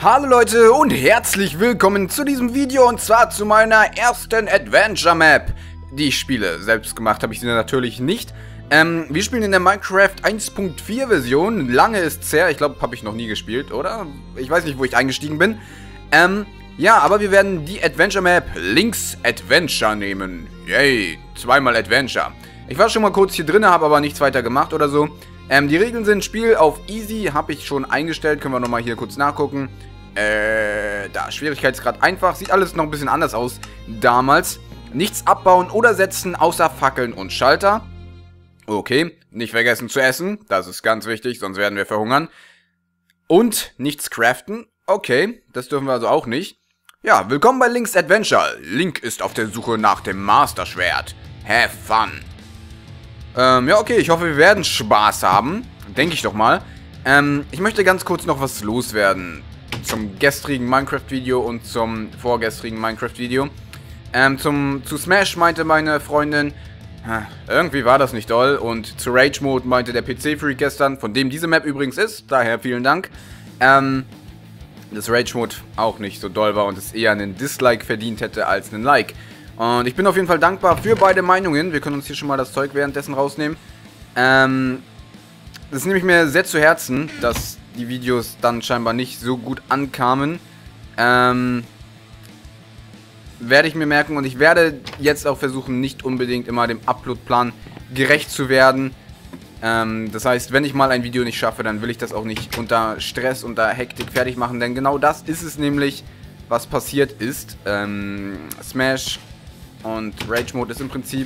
Hallo Leute und herzlich willkommen zu diesem Video und zwar zu meiner ersten Adventure Map, die ich spiele. Selbst gemacht habe ich sie natürlich nicht. Wir spielen in der Minecraft 1.4 Version. Lange ist's her, ich glaube, habe ich noch nie gespielt, oder? Ich weiß nicht, wo ich eingestiegen bin. Ja, aber wir werden die Adventure Map Link's Adventure nehmen. Yay, zweimal Adventure. Ich war schon mal kurz hier drin, habe aber nichts weiter gemacht oder so. Die Regeln sind Spiel auf Easy, habe ich schon eingestellt. Können wir nochmal hier kurz nachgucken. Da, Schwierigkeitsgrad einfach. Sieht alles noch ein bisschen anders aus damals. Nichts abbauen oder setzen, außer Fackeln und Schalter. Okay, nicht vergessen zu essen. Das ist ganz wichtig, sonst werden wir verhungern. Und nichts craften. Okay, das dürfen wir also auch nicht. Ja, willkommen bei Link's Adventure. Link ist auf der Suche nach dem Master-Schwert. Have fun. Ja, okay, ich hoffe, wir werden Spaß haben. Denke ich doch mal. Ich möchte ganz kurz noch was loswerden. Zum gestrigen Minecraft-Video und zum vorgestrigen Minecraft-Video. Zu Smash meinte meine Freundin, irgendwie war das nicht doll. Und zu Rage Mode meinte der PC-Freak gestern, von dem diese Map übrigens ist. Daher vielen Dank. Dass Rage Mode auch nicht so doll war und es eher einen Dislike verdient hätte als einen Like. Und ich bin auf jeden Fall dankbar für beide Meinungen. Wir können uns hier schon mal das Zeug währenddessen rausnehmen. Das nehme ich mir sehr zu Herzen, dass die Videos dann scheinbar nicht so gut ankamen. Werde ich mir merken und ich werde jetzt auch versuchen, nicht unbedingt immer dem Uploadplan gerecht zu werden. Das heißt, wenn ich mal ein Video nicht schaffe, dann will ich das auch nicht unter Stress, unter Hektik fertig machen. Denn genau das ist es nämlich, was passiert ist. Smash und Rage Mode ist im Prinzip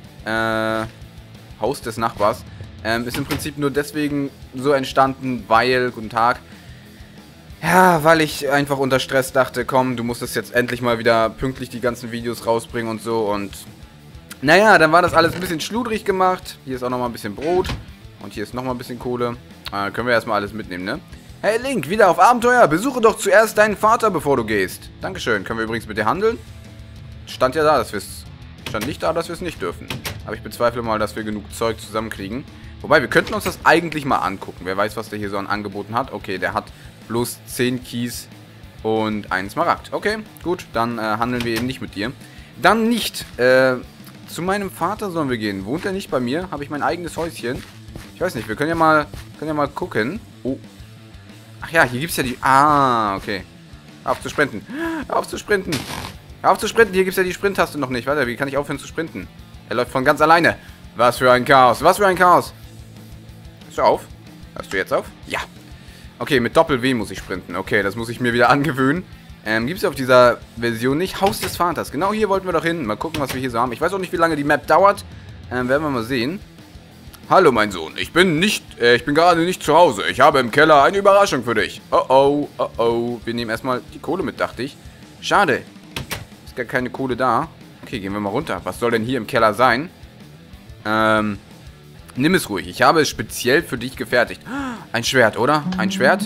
Haus des Nachbars. Ist im Prinzip nur deswegen so entstanden, weil, guten Tag, ja, weil ich einfach unter Stress dachte, komm, du musst es jetzt endlich mal wieder pünktlich die ganzen Videos rausbringen und so und naja, dann war das alles ein bisschen schludrig gemacht. Hier ist auch nochmal ein bisschen Brot und hier ist nochmal ein bisschen Kohle. Können wir erstmal alles mitnehmen, ne? Hey Link, wieder auf Abenteuer. Besuche doch zuerst deinen Vater, bevor du gehst. Dankeschön. Können wir übrigens mit dir handeln? Stand ja da, dass wir es... Stand nicht da, dass wir es nicht dürfen. Aber ich bezweifle mal, dass wir genug Zeug zusammenkriegen. Wobei, wir könnten uns das eigentlich mal angucken. Wer weiß, was der hier so an Angeboten hat. Okay, der hat bloß 10 Kies und einen Smaragd. Okay, gut, dann handeln wir eben nicht mit dir. Dann nicht. Zu meinem Vater sollen wir gehen. Wohnt er nicht bei mir? Habe ich mein eigenes Häuschen? Ich weiß nicht, wir können ja mal gucken. Oh. Ach ja, hier gibt es ja die... Ah, okay. Hör auf zu sprinten. Hör auf zu sprinten. Hör auf zu sprinten. Hier gibt es ja die Sprint-Taste noch nicht. Warte, wie kann ich aufhören zu sprinten? Er läuft von ganz alleine. Was für ein Chaos. Was für ein Chaos. Hörst du auf? Hörst du jetzt auf? Ja. Okay, mit Doppel-W muss ich sprinten. Okay, das muss ich mir wieder angewöhnen. Gibt es auf dieser Version nicht. Haus des Vaters. Genau hier wollten wir doch hin. Mal gucken, was wir hier so haben. Ich weiß auch nicht, wie lange die Map dauert. Werden wir mal sehen. Hallo, mein Sohn. Ich bin gerade nicht zu Hause. Ich habe im Keller eine Überraschung für dich. Oh, oh, oh, oh. Wir nehmen erstmal die Kohle mit, dachte ich. Schade. Ist gar keine Kohle da. Okay, gehen wir mal runter. Was soll denn hier im Keller sein? Nimm es ruhig. Ich habe es speziell für dich gefertigt. Ein Schwert, oder? Ein Schwert?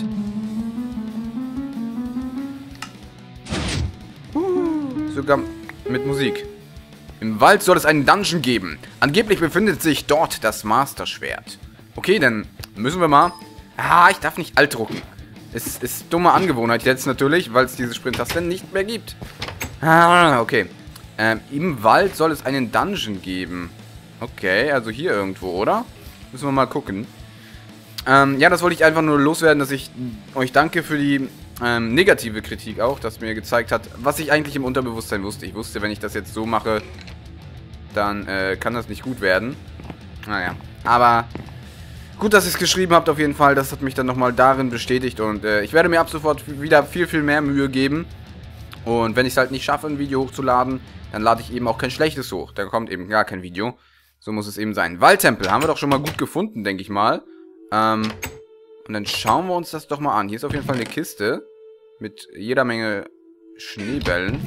Sogar mit Musik. Im Wald soll es einen Dungeon geben. Angeblich befindet sich dort das Master-Schwert. Okay, dann müssen wir mal... Ah, ich darf nicht alt drucken. Es ist dumme Angewohnheit jetzt natürlich, weil es diese Sprint-Taste nicht mehr gibt. Ah, okay. Im Wald soll es einen Dungeon geben. Okay, also hier irgendwo, oder? Müssen wir mal gucken. Ja, das wollte ich einfach nur loswerden, dass ich euch danke für die negative Kritik auch, dass mir gezeigt hat, was ich eigentlich im Unterbewusstsein wusste. Ich wusste, wenn ich das jetzt so mache, dann kann das nicht gut werden. Naja, aber gut, dass ihr es geschrieben habt auf jeden Fall. Das hat mich dann nochmal darin bestätigt und ich werde mir ab sofort wieder viel, viel mehr Mühe geben. Und wenn ich es halt nicht schaffe, ein Video hochzuladen, dann lade ich eben auch kein schlechtes hoch. Da kommt eben gar kein Video. So muss es eben sein. Waldtempel haben wir doch schon mal gut gefunden, denke ich mal. Und dann schauen wir uns das doch mal an. Hier ist auf jeden Fall eine Kiste mit jeder Menge Schneebällen.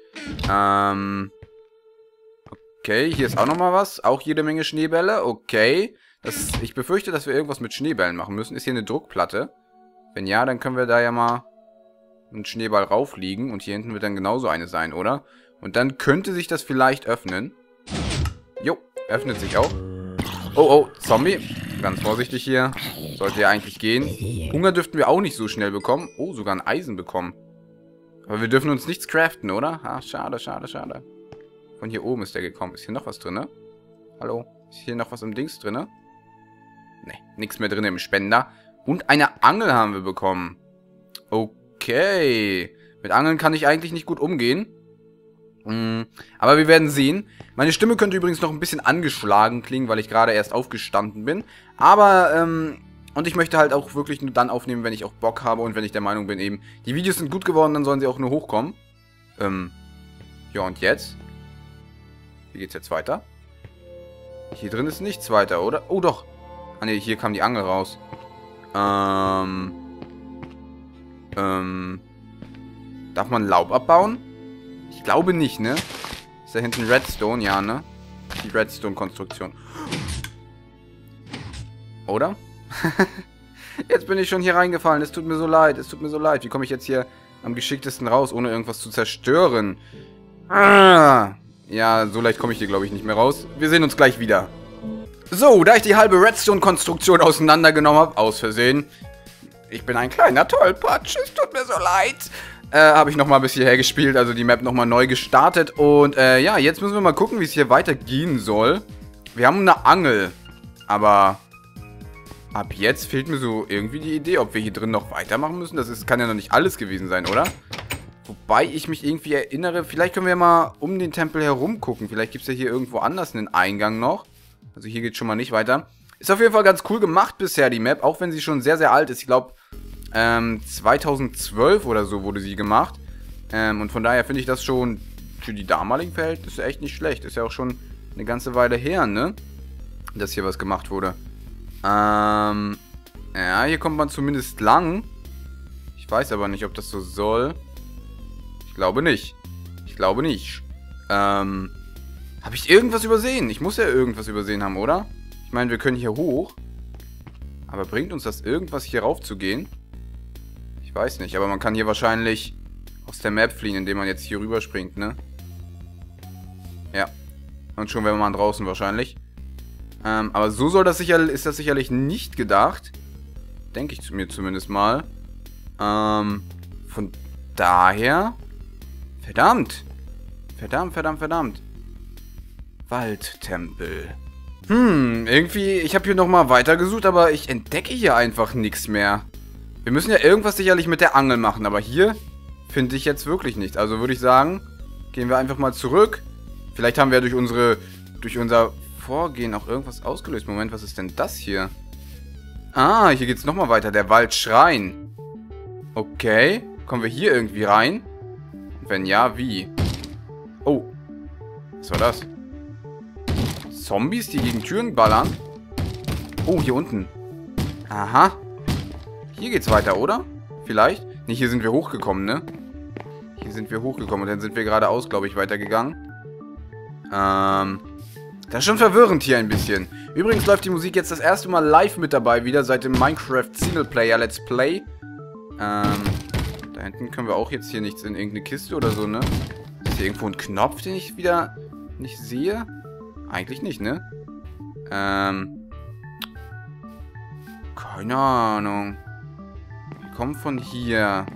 Okay, hier ist auch nochmal was. Auch jede Menge Schneebälle. Okay. Ich befürchte, dass wir irgendwas mit Schneebällen machen müssen. Ist hier eine Druckplatte? Wenn ja, dann können wir da ja mal einen Schneeball rauflegen. Und hier hinten wird dann genauso eine sein, oder? Und dann könnte sich das vielleicht öffnen. Jo, öffnet sich auch. Oh, oh, Zombie. ganz vorsichtig hier. Sollte ja eigentlich gehen. Hunger dürften wir auch nicht so schnell bekommen. Oh, sogar ein Eisen bekommen. Aber wir dürfen uns nichts craften, oder? Ah, schade, schade, schade. Von hier oben ist der gekommen. Ist hier noch was drin? Hallo? Ist hier noch was im Dings drin? Ne, nichts mehr drin im Spender. Und eine Angel haben wir bekommen. Okay. Mit Angeln kann ich eigentlich nicht gut umgehen. Aber wir werden sehen. Meine Stimme könnte übrigens noch ein bisschen angeschlagen klingen, weil ich gerade erst aufgestanden bin. Aber, und ich möchte halt auch wirklich nur dann aufnehmen, wenn ich auch Bock habe und wenn ich der Meinung bin eben, die Videos sind gut geworden, dann sollen sie auch nur hochkommen. Ja, und jetzt? Wie geht's jetzt weiter? Hier drin ist nichts weiter, oder? Oh, doch. Ah, ne, hier kam die Angel raus. Darf man Laub abbauen? Ich glaube nicht, ne? Ist da hinten Redstone? Ja, ne? Die Redstone-Konstruktion. Oder? Jetzt bin ich schon hier reingefallen. Es tut mir so leid. Es tut mir so leid. Wie komme ich jetzt hier am geschicktesten raus, ohne irgendwas zu zerstören? Ah. Ja, so leicht komme ich hier, glaube ich, nicht mehr raus. Wir sehen uns gleich wieder. So, da ich die halbe Redstone-Konstruktion auseinandergenommen habe, aus Versehen. Ich bin ein kleiner Tollpatsch. Es tut mir so leid. Habe ich nochmal bis hierher gespielt, also die Map nochmal neu gestartet. Und ja, jetzt müssen wir mal gucken, wie es hier weitergehen soll. Wir haben eine Angel, aber ab jetzt fehlt mir so irgendwie die Idee, ob wir hier drin noch weitermachen müssen. Das kann ja noch nicht alles gewesen sein, oder? Wobei ich mich irgendwie erinnere, vielleicht können wir mal um den Tempel herum gucken. Vielleicht gibt es ja hier irgendwo anders einen Eingang noch. Also hier geht es schon mal nicht weiter. Ist auf jeden Fall ganz cool gemacht bisher, die Map, auch wenn sie schon sehr, sehr alt ist. Ich glaube, 2012 oder so wurde sie gemacht. Und von daher finde ich das schon für die damaligen Verhältnisse echt nicht schlecht. Ist ja auch schon eine ganze Weile her, ne? Dass hier was gemacht wurde. Ja, hier kommt man zumindest lang. Ich weiß aber nicht, ob das so soll. Ich glaube nicht. Ich glaube nicht. Habe ich irgendwas übersehen? Ich muss ja irgendwas übersehen haben, oder? Ich meine, wir können hier hoch. Aber bringt uns das irgendwas, hier rauf zu gehen? Ich weiß nicht, aber man kann hier wahrscheinlich aus der Map fliehen, indem man jetzt hier rüber springt, ne? Ja. Und schon wäre man draußen wahrscheinlich. Aber so ist das sicherlich nicht gedacht. Denke ich mir zumindest mal. Von daher... Verdammt! Verdammt. Waldtempel. Irgendwie... Ich habe hier nochmal weitergesucht, aber ich entdecke hier einfach nichts mehr. Wir müssen ja irgendwas sicherlich mit der Angel machen, aber hier finde ich jetzt wirklich nichts. Also würde ich sagen, gehen wir einfach mal zurück. Vielleicht haben wir durch unser Vorgehen auch irgendwas ausgelöst. Moment, was ist denn das hier? Ah, hier geht es nochmal weiter. Der Waldschrein. Okay. Kommen wir hier irgendwie rein? Wenn ja, wie? Oh. Was war das? Zombies, die gegen Türen ballern? Oh, hier unten. Aha. Hier geht's weiter, oder? Vielleicht? Ne, hier sind wir hochgekommen, ne? Hier sind wir hochgekommen und dann sind wir geradeaus, glaube ich, weitergegangen. Das ist schon verwirrend hier ein bisschen. Übrigens läuft die Musik jetzt das erste Mal live mit dabei wieder, seit dem Minecraft Singleplayer Let's Play. Da hinten können wir auch jetzt hier nichts in irgendeine Kiste oder so, ne? Ist hier irgendwo ein Knopf, den ich wieder nicht sehe? Eigentlich nicht, ne? Keine Ahnung. Wir kommen von hier.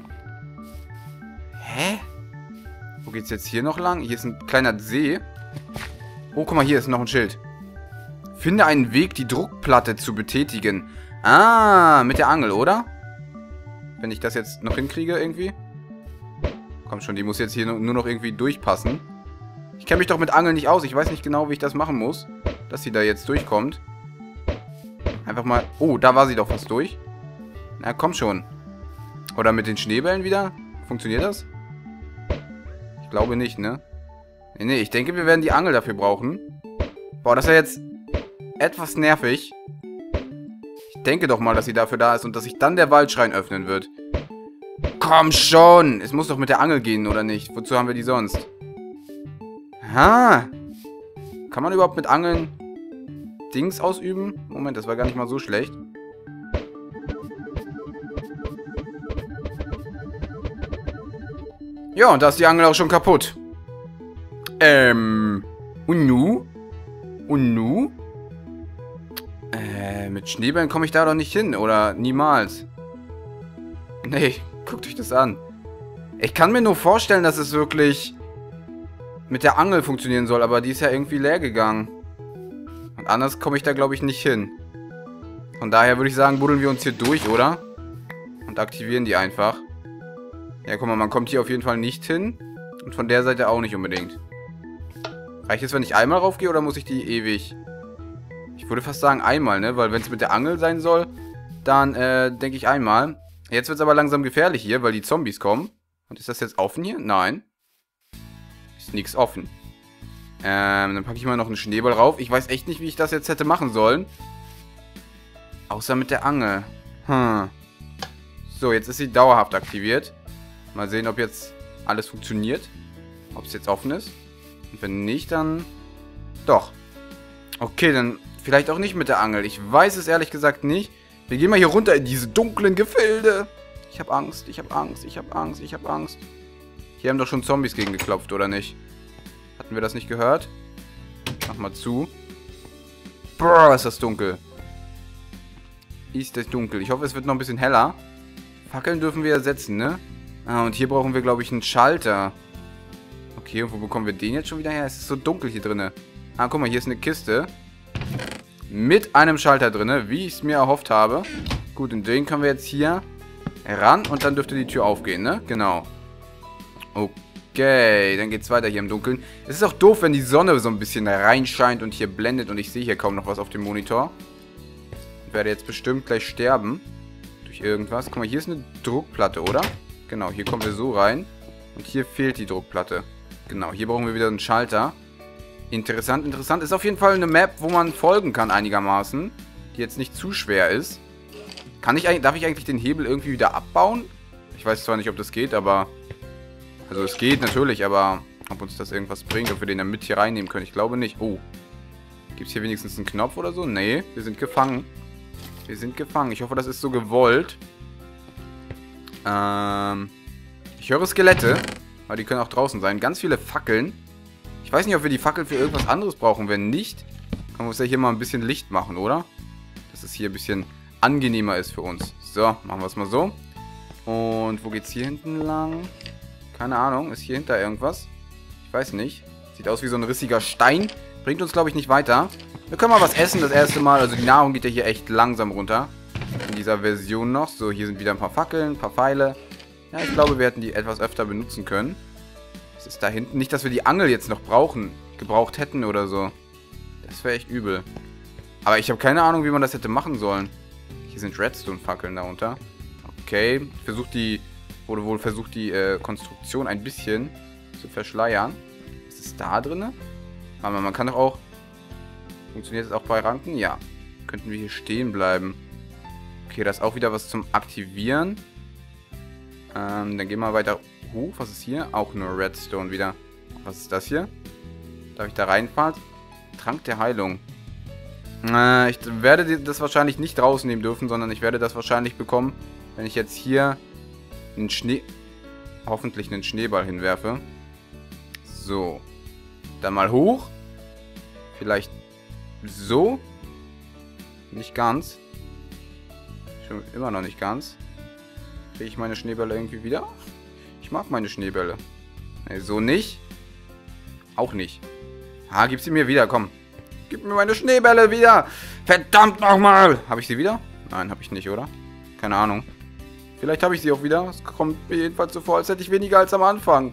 Hä? Wo geht's jetzt hier noch lang? Hier ist ein kleiner See. Oh, guck mal, hier ist noch ein Schild. Finde einen Weg, die Druckplatte zu betätigen. Ah, mit der Angel, oder? Wenn ich das jetzt noch hinkriege irgendwie. Komm schon, die muss jetzt hier nur noch irgendwie durchpassen. Ich kenne mich doch mit Angeln nicht aus. Ich weiß nicht genau, wie ich das machen muss. Dass sie da jetzt durchkommt. Einfach mal... Oh, da war sie doch fast durch. Na, komm schon. Oder mit den Schneebällen wieder? Funktioniert das? Ich glaube nicht, ne? Nee, ich denke, wir werden die Angel dafür brauchen. Boah, das ist ja jetzt etwas nervig. Ich denke doch mal, dass sie dafür da ist und dass sich dann der Waldschrein öffnen wird. Komm schon! Es muss doch mit der Angel gehen, oder nicht? Wozu haben wir die sonst? Ha! Kann man überhaupt mit Angeln Dings ausüben? Moment, das war gar nicht mal so schlecht. Ja, und da ist die Angel auch schon kaputt. Und nu? Und nu? Mit Schneebällen komme ich da doch nicht hin, oder niemals. Nee, guckt euch das an. Ich kann mir nur vorstellen, dass es wirklich mit der Angel funktionieren soll, aber die ist ja irgendwie leer gegangen. Und anders komme ich da, glaube ich, nicht hin. Von daher würde ich sagen, buddeln wir uns hier durch, oder? Und aktivieren die einfach. Ja, guck mal, man kommt hier auf jeden Fall nicht hin. Und von der Seite auch nicht unbedingt. Reicht es, wenn ich einmal raufgehe, oder muss ich die ewig? Ich würde fast sagen einmal, ne? Weil wenn es mit der Angel sein soll, dann denke ich einmal. Jetzt wird es aber langsam gefährlich hier, weil die Zombies kommen. Und ist das jetzt offen hier? Nein. Ist nichts offen. Dann packe ich mal noch einen Schneeball rauf. Ich weiß echt nicht, wie ich das jetzt hätte machen sollen. Außer mit der Angel. So, jetzt ist sie dauerhaft aktiviert. Mal sehen, ob jetzt alles funktioniert. Ob es jetzt offen ist. Und wenn nicht, dann doch. Okay, dann vielleicht auch nicht mit der Angel. Ich weiß es ehrlich gesagt nicht. Wir gehen mal hier runter in diese dunklen Gefilde. Ich habe Angst, ich habe Angst, ich habe Angst, ich habe Angst. Hier haben doch schon Zombies gegen geklopft, oder nicht? Hatten wir das nicht gehört? Mach mal zu. Boah, ist das dunkel. Ist das dunkel. Ich hoffe, es wird noch ein bisschen heller. Fackeln dürfen wir ersetzen, ne? Ah, und hier brauchen wir, glaube ich, einen Schalter. Okay, und wo bekommen wir den jetzt schon wieder her? Es ist so dunkel hier drinne. Ah, guck mal, hier ist eine Kiste. Mit einem Schalter drinne, wie ich es mir erhofft habe. Gut, und den können wir jetzt hier ran und dann dürfte die Tür aufgehen, ne? Genau. Okay, dann geht's weiter hier im Dunkeln. Es ist auch doof, wenn die Sonne so ein bisschen reinscheint und hier blendet und ich sehe hier kaum noch was auf dem Monitor. Ich werde jetzt bestimmt gleich sterben. Durch irgendwas. Guck mal, hier ist eine Druckplatte, oder? Genau, hier kommen wir so rein. Und hier fehlt die Druckplatte. Genau, hier brauchen wir wieder einen Schalter. Interessant, interessant. Ist auf jeden Fall eine Map, wo man folgen kann einigermaßen. Die jetzt nicht zu schwer ist. Darf ich eigentlich den Hebel irgendwie wieder abbauen? Ich weiß zwar nicht, ob das geht, aber... Also es geht natürlich, aber ob uns das irgendwas bringt, ob wir den dann mit hier reinnehmen können, ich glaube nicht. Oh. Gibt es hier wenigstens einen Knopf oder so? Nee, wir sind gefangen. Wir sind gefangen. Ich hoffe, das ist so gewollt. Ich höre Skelette, weil die können auch draußen sein. Ganz viele Fackeln. Ich weiß nicht, ob wir die Fackeln für irgendwas anderes brauchen. Wenn nicht, können wir uns ja hier mal ein bisschen Licht machen, oder? Dass es hier ein bisschen angenehmer ist für uns. So, machen wir es mal so. Und wo geht's hier hinten lang? Keine Ahnung. Ist hier hinter irgendwas? Ich weiß nicht. Sieht aus wie so ein rissiger Stein. Bringt uns, glaube ich, nicht weiter. Wir können mal was essen das erste Mal. Also die Nahrung geht ja hier echt langsam runter. In dieser Version noch. So, hier sind wieder ein paar Fackeln, ein paar Pfeile. Ja, ich glaube, wir hätten die etwas öfter benutzen können. Was ist da hinten? Nicht, dass wir die Angel jetzt noch gebraucht hätten oder so. Das wäre echt übel. Aber ich habe keine Ahnung, wie man das hätte machen sollen. Hier sind Redstone-Fackeln darunter. Okay. Wurde wohl versucht, die Konstruktion ein bisschen zu verschleiern. Was ist da drin? Aber man kann doch auch... Funktioniert das auch bei Ranken? Ja. Könnten wir hier stehen bleiben. Okay, da ist auch wieder was zum Aktivieren. Dann gehen wir weiter hoch. Was ist hier? Auch nur Redstone wieder. Was ist das hier? Darf ich da reinfahren? Trank der Heilung. Ich werde das wahrscheinlich nicht rausnehmen dürfen, sondern ich werde das wahrscheinlich bekommen, wenn ich jetzt hier hoffentlich einen Schneeball hinwerfe. So. Dann mal hoch. Vielleicht so. Nicht ganz. Schon immer noch nicht ganz. Kriege ich meine Schneebälle irgendwie wieder? Ich mag meine Schneebälle. Nee, so nicht. Auch nicht. Ah, gib sie mir wieder, komm. Gib mir meine Schneebälle wieder. Verdammt nochmal. Habe ich sie wieder? Nein, habe ich nicht, oder? Keine Ahnung. Vielleicht habe ich sie auch wieder. Es kommt mir jedenfalls so vor, als hätte ich weniger als am Anfang.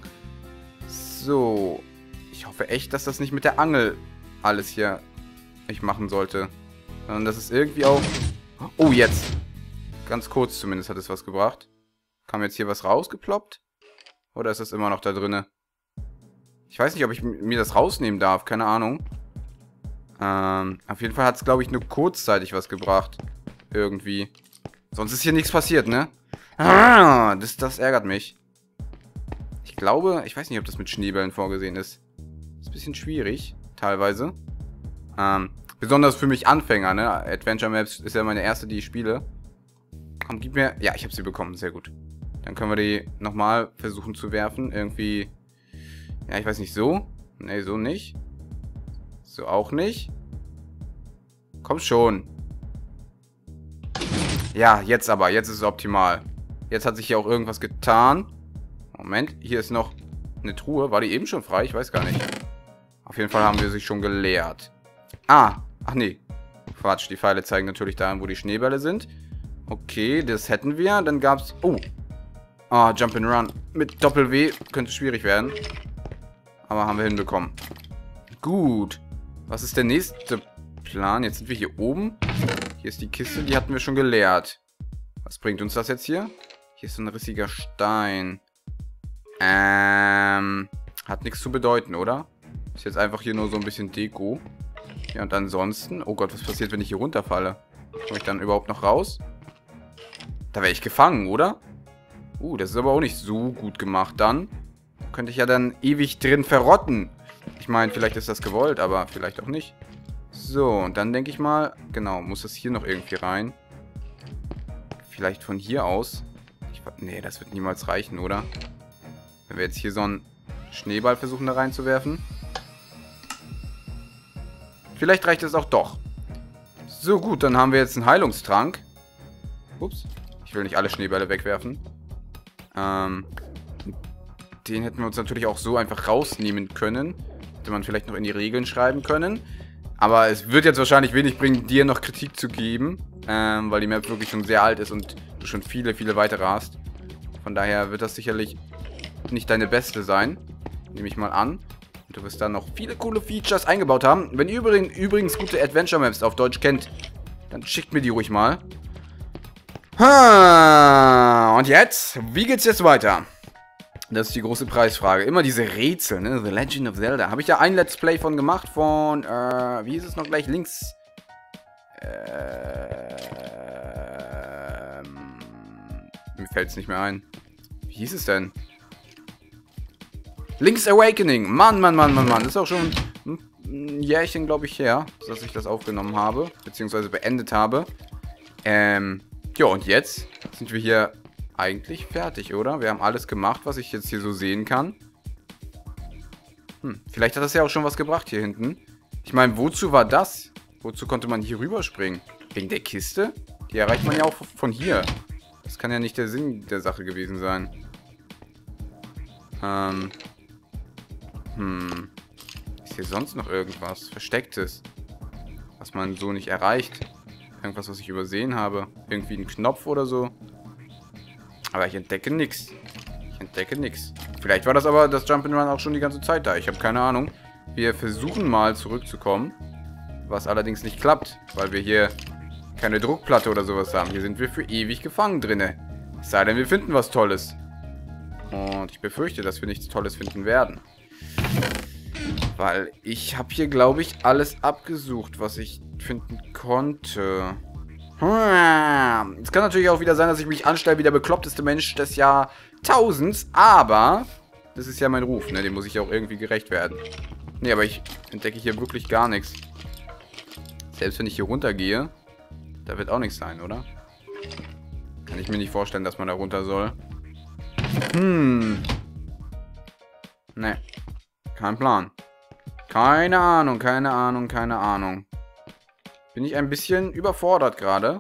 So. Ich hoffe echt, dass das nicht mit der Angel alles hier ich machen sollte. Sondern dass es irgendwie auch... Oh, jetzt. Ganz kurz zumindest hat es was gebracht. Kam jetzt hier was rausgeploppt? Oder ist das immer noch da drinne? Ich weiß nicht, ob ich mir das rausnehmen darf. Keine Ahnung. Auf jeden Fall hat es, glaube ich, nur kurzzeitig was gebracht. Irgendwie. Sonst ist hier nichts passiert, ne? Ah, das ärgert mich. Ich glaube, ich weiß nicht, ob das mit Schneebällen vorgesehen ist. Ist ein bisschen schwierig, teilweise. Besonders für mich Anfänger, ne? Adventure Maps ist ja meine erste, die ich spiele. Komm, gib mir... Ja, ich habe sie bekommen, sehr gut. Dann können wir die nochmal versuchen zu werfen. Irgendwie... Ja, ich weiß nicht, so? Ne, so nicht. So auch nicht. Komm schon. Ja, jetzt aber. Jetzt ist es optimal. Jetzt hat sich hier auch irgendwas getan. Moment, hier ist noch eine Truhe. War die eben schon frei? Ich weiß gar nicht. Auf jeden Fall haben wir sie schon geleert. Ah, ach nee. Quatsch, die Pfeile zeigen natürlich dahin, wo die Schneebälle sind. Okay, das hätten wir. Dann gab's... Oh. Ah, Jump and Run. Mit Doppel-W könnte schwierig werden. Aber haben wir hinbekommen. Gut. Was ist der nächste Plan? Jetzt sind wir hier oben. Hier ist die Kiste, die hatten wir schon geleert. Was bringt uns das jetzt hier? Hier ist so ein rissiger Stein. Hat nichts zu bedeuten, oder? Ist jetzt einfach hier nur so ein bisschen Deko. Ja, und ansonsten... Oh Gott, was passiert, wenn ich hier runterfalle? Komme ich dann überhaupt noch raus? Da wäre ich gefangen, oder? Das ist aber auch nicht so gut gemacht dann. Könnte ich ja dann ewig drin verrotten. Ich meine, vielleicht ist das gewollt, aber vielleicht auch nicht. So, und dann denke ich mal... Genau, muss das hier noch irgendwie rein. Vielleicht von hier aus. Nee, das wird niemals reichen, oder? Wenn wir jetzt hier so einen Schneeball versuchen da reinzuwerfen. Vielleicht reicht es auch doch. So, gut, dann haben wir jetzt einen Heilungstrank. Ups. Ich will nicht alle Schneebälle wegwerfen. Den hätten wir uns natürlich auch so einfach rausnehmen können. Hätte man vielleicht noch in die Regeln schreiben können. Aber es wird jetzt wahrscheinlich wenig bringen, dir noch Kritik zu geben. Weil die Map wirklich schon sehr alt ist und du schon viele, viele weitere hast. Von daher wird das sicherlich nicht deine beste sein. Nehme ich mal an. Und du wirst da noch viele coole Features eingebaut haben. Wenn ihr übrigens gute Adventure Maps auf Deutsch kennt, dann schickt mir die ruhig mal. Und jetzt? Wie geht's jetzt weiter? Das ist die große Preisfrage. Immer diese Rätsel, ne? The Legend of Zelda. Habe ich ja ein Let's Play von gemacht, von, wie hieß es noch gleich? Links. Mir fällt es nicht mehr ein. Wie hieß es denn? Link's Awakening. Mann. Das ist auch schon ein Jährchen, glaube ich, her, dass ich das aufgenommen habe. Beziehungsweise beendet habe. Ja, und jetzt sind wir hier eigentlich fertig, oder? Wir haben alles gemacht, was ich jetzt hier so sehen kann. Vielleicht hat das ja auch schon was gebracht hier hinten. Ich meine, wozu war das? Wozu konnte man hier rüberspringen? Wegen der Kiste? Die erreicht man ja auch von hier. Das kann ja nicht der Sinn der Sache gewesen sein. Ist hier sonst noch irgendwas Verstecktes, was man so nicht erreicht? Irgendwas, was ich übersehen habe? Irgendwie ein Knopf oder so? Aber ich entdecke nichts. Vielleicht war das aber das Jump'n'Run auch schon die ganze Zeit da. Ich habe keine Ahnung. Wir versuchen mal zurückzukommen. Was allerdings nicht klappt, weil wir hier keine Druckplatte oder sowas haben. Hier sind wir für ewig gefangen drinne. Es sei denn, wir finden was Tolles. Und ich befürchte, dass wir nichts Tolles finden werden. Weil ich habe hier, glaube ich, alles abgesucht, was ich finden konnte. Es kann natürlich auch wieder sein, dass ich mich anstelle wie der bekloppteste Mensch des Jahrtausends, aber das ist ja mein Ruf, ne? Dem muss ich ja auch irgendwie gerecht werden. Ne, aber ich entdecke hier wirklich gar nichts. Selbst wenn ich hier runtergehe, da wird auch nichts sein, oder? Kann ich mir nicht vorstellen, dass man da runter soll. Ne. Kein Plan. Keine Ahnung. Bin ich ein bisschen überfordert gerade.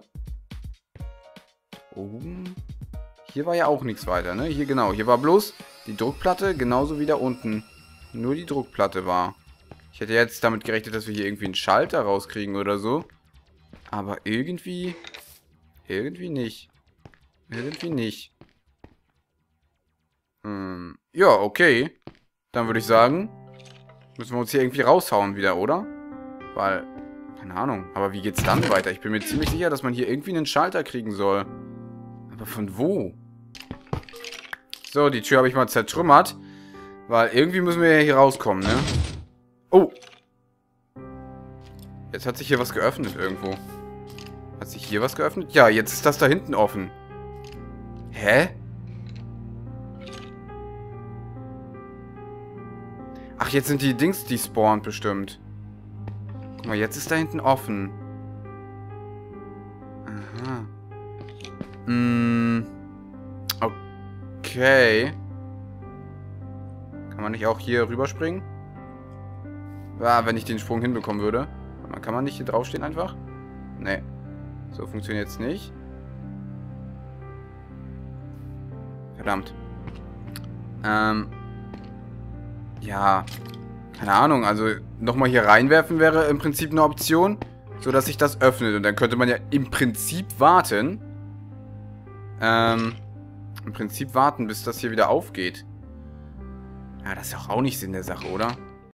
Oben. Hier war ja auch nichts weiter, ne? Hier genau. Hier war bloß die Druckplatte, genauso wie da unten. Nur die Druckplatte war. Ich hätte jetzt damit gerechnet, dass wir hier irgendwie einen Schalter rauskriegen oder so. Aber irgendwie nicht. Ja, okay. Dann würde ich sagen, müssen wir uns hier irgendwie raushauen wieder, oder? Weil, keine Ahnung. Aber wie geht's dann weiter? Ich bin mir ziemlich sicher, dass man hier irgendwie einen Schalter kriegen soll. Aber von wo? So, die Tür habe ich mal zertrümmert. Weil irgendwie müssen wir ja hier rauskommen, ne? Oh! Jetzt hat sich hier was geöffnet irgendwo. Hat sich hier was geöffnet? Ja, jetzt ist das da hinten offen. Hä? Ach, jetzt sind die Dings, die spawnt bestimmt. Guck mal, jetzt ist da hinten offen. Aha. Okay. Kann man nicht auch hier rüberspringen? Ah, wenn ich den Sprung hinbekommen würde. Kann man nicht hier draufstehen einfach? Nee. So funktioniert es nicht. Verdammt. Ja, keine Ahnung, also nochmal hier reinwerfen wäre im Prinzip eine Option, sodass sich das öffnet. Und dann könnte man ja im Prinzip warten. Bis das hier wieder aufgeht. Ja, das ist doch auch nicht Sinn der Sache, oder?